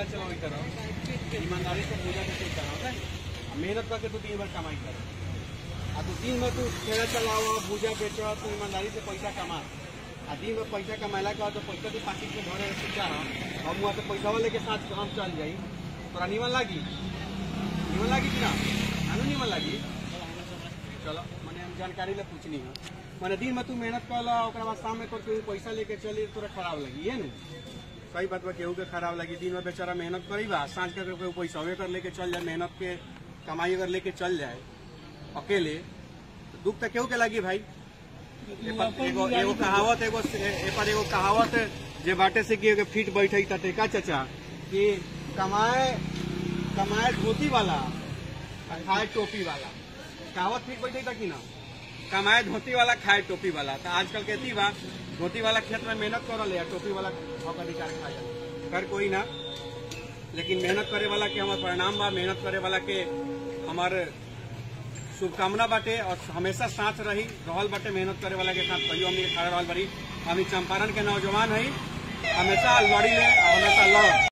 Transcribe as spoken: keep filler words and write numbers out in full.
ठेला चलावे करो, ईमानदारी से पूजा के करो, मेहनत करके तू तीन बार कमाई कर, आ तू तीन बार तू ठेला चलाओ, भूजा बेचो, तू ईमानदारी से पैसा कमा, आ दिन में पैसा कमाला के तो पैसा तू पाकिट में भरे सीखा हम वहाँ तो पैसा वाले के साथ हम चल जाई, तोरा नीमन लागी नीमन लागी कि ना आनू नीमन लागी। चलो मैंने हम जानकारी ले पूछनी है, मैंने दिन में तू मेहनत कर ला, बाद शाम में करके पैसा लेके चली तोरा खराब लगी है ना, सही बात बा, केहू के खराब लगी। दिन में बेचारा मेहनत करी बा, सांझ करके पैसा कर लेके चल जाए, मेहनत के कमाई अगर लेके चल जाए अकेले तो दुख तो केहू के लगी भाई। एगो एगो कहावत एगो एपर एगो कहावत जे बाटे से कि फीट बैठे टेका चचा कि कमाए कमाए धोती वाला खाए टोपी वाला, कहावत फीट बैठे था कि ना, कमाए धोती वाला खाए टोपी वाला। तो आजकल कहती बा धोती वाला खेत में मेहनत कर ले, टोपी वाला अधिकार खा जाए, कर कोई ना, लेकिन मेहनत करे वाला के हमारे परिणाम बा, मेहनत करे वाला के हमारे शुभकामना बाटे और हमेशा साथ रही रहल बाटे, मेहनत करे वाला के साथ कहियो हमनी खड़ा रहल बारी। हम चंपारण के नौजवान है, हमेशा लड़ी ले हमेशा लड़।